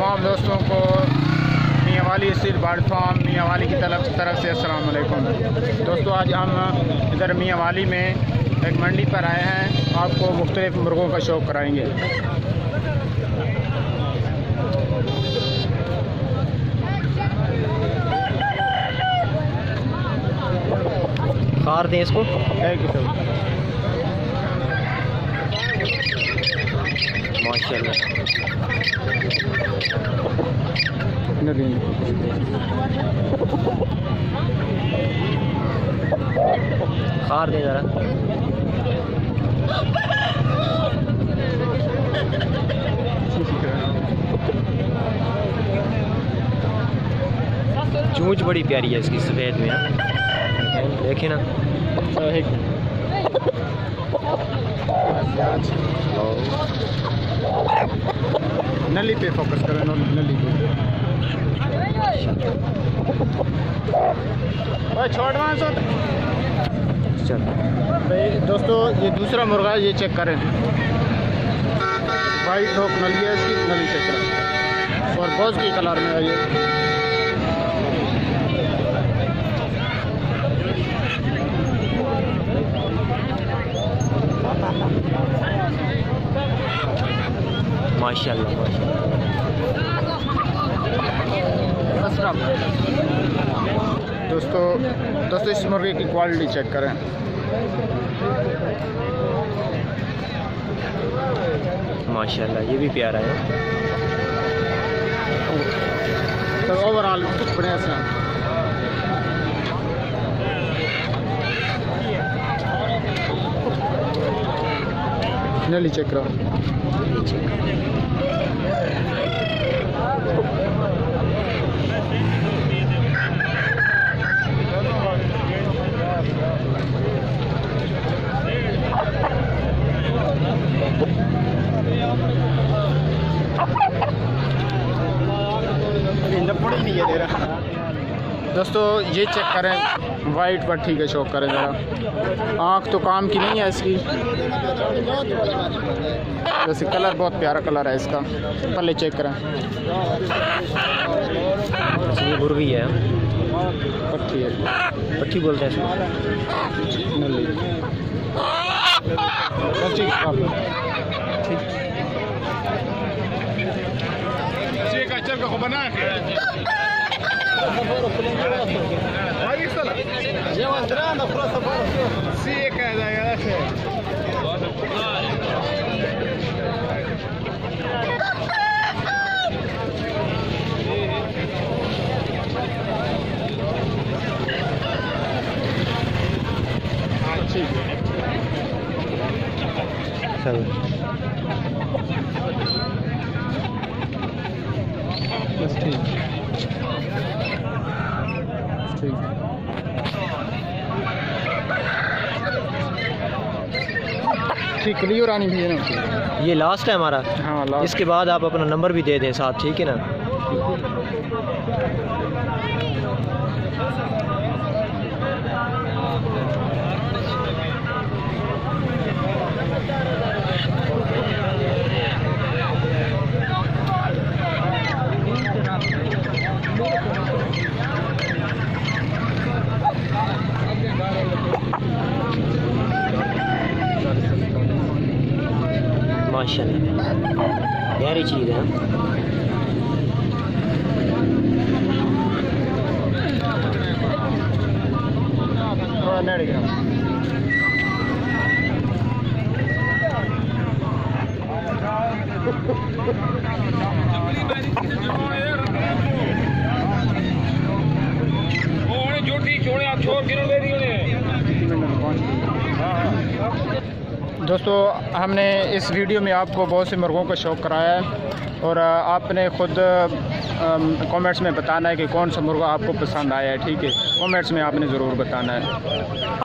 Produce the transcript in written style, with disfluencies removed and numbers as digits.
तमाम दोस्तों को मियाँ वाली स्टील बर्ड फार्म मियाँ वाली की तरफ से अस्सलाम वालेकुम। दोस्तों आज हम इधर मियाँ वाली में एक मंडी पर आए हैं, आपको मुख्तलिफ मुर्गों का शौक़ कराएंगे। कार दें इसको माशाल्लाह। खार दे ज़रा। चूंच बड़ी प्यारी है इसकी, सफ़ेद में देखें ना। नली पे फोकस करें, नली पे छोड़वा सो। भाई दोस्तों ये दूसरा मुर्गा, ये चेक करें, वाइट ठोक नली है इसकी, नली चेक करें और बहुत की कलर में है ये। माशाल्लाह माशाल्लाह। दोस्तों इस मुर्गे की क्वालिटी चेक करें। माशाल्लाह ये भी प्यारा है। तो ओवरऑल बढ़िया सा नली चेक करो। दोस्तों ये चेक करें, वाइट पर ठीक है, शौक करें ज़रा। आँख तो काम की नहीं है इसकी, वैसे कलर बहुत प्यारा कलर है इसका। पहले चेक करें, ये मुर्गी है, पट्टी है, पट्टी बोलते हैं इसको। ठीक क्लियर आनी भी है ना। ये लास्ट है हमारा। हाँ लास्ट। इसके बाद आप अपना नंबर भी दे दें साथ, ठीक है ना। माशाल्लाह प्यारी चीज़ है। दोस्तों हमने इस वीडियो में आपको बहुत से मुर्गों का शौक़ कराया है, और आपने ख़ुद कमेंट्स में बताना है कि कौन सा मुर्गा आपको पसंद आया है। ठीक है, कमेंट्स में आपने ज़रूर बताना है।